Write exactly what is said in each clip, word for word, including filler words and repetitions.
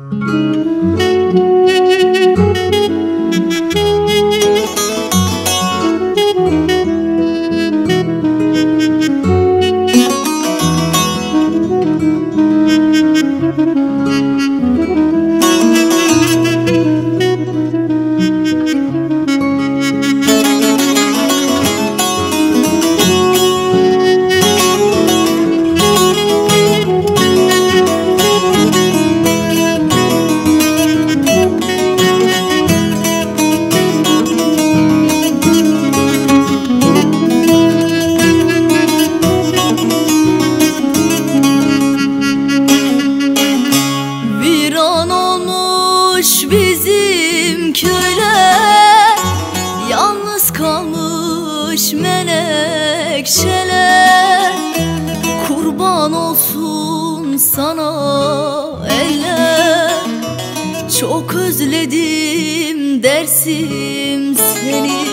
Bizim köyler yalnız kalmış menekşeler. Kurban olsun sana eller, çok özledim dersim seni.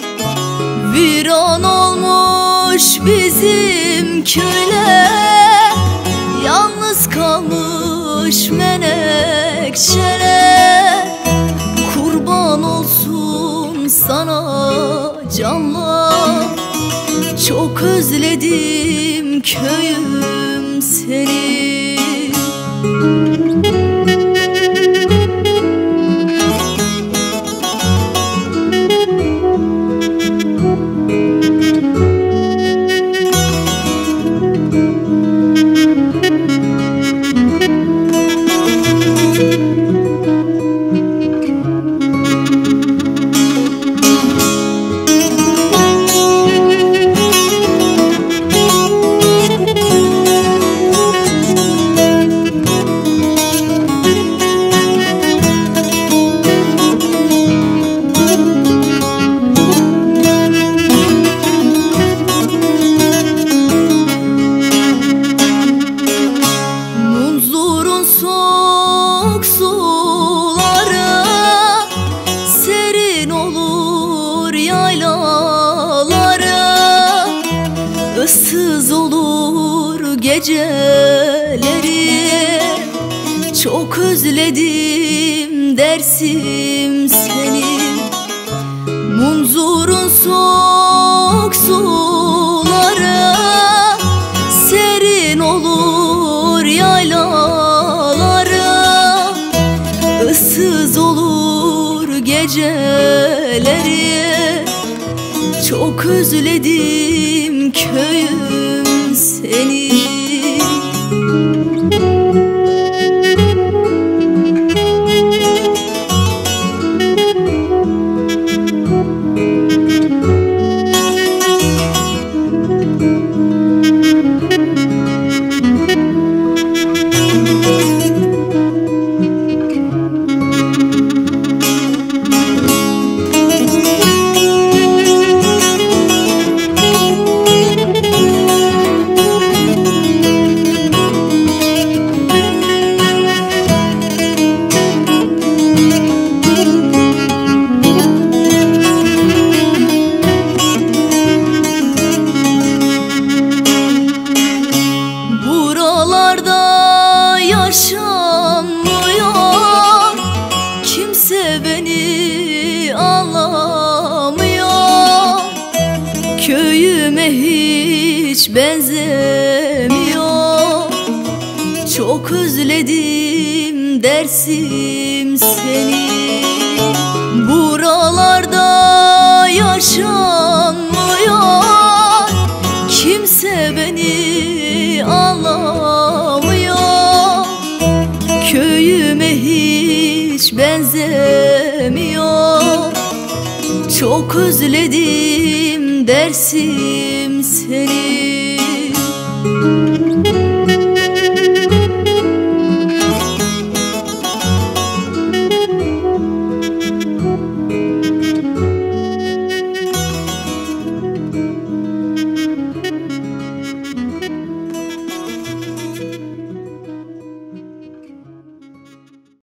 Viran olmuş bizim köyler, yalnız kalmış menekşeler. Kurban olsun sana canlar, çok özledim köyüm seni. Soğuk suları serin olur yaylaları, ıssız olur geceleri. Çok özledim dersim seni. Munzurun soğuk suları serin olur yaylaları, ıssız olur geceleri. Çok özledim köyüm seni. Yaşanmıyor, kimse beni anlamıyor. Köyüme hiç benzemiyor. Çok özledim dersim seni. Buralarda yaşanmıyor, kimse beni anlamıyor. Köyüme hiç benzemiyor. Çok özledim dersim seni.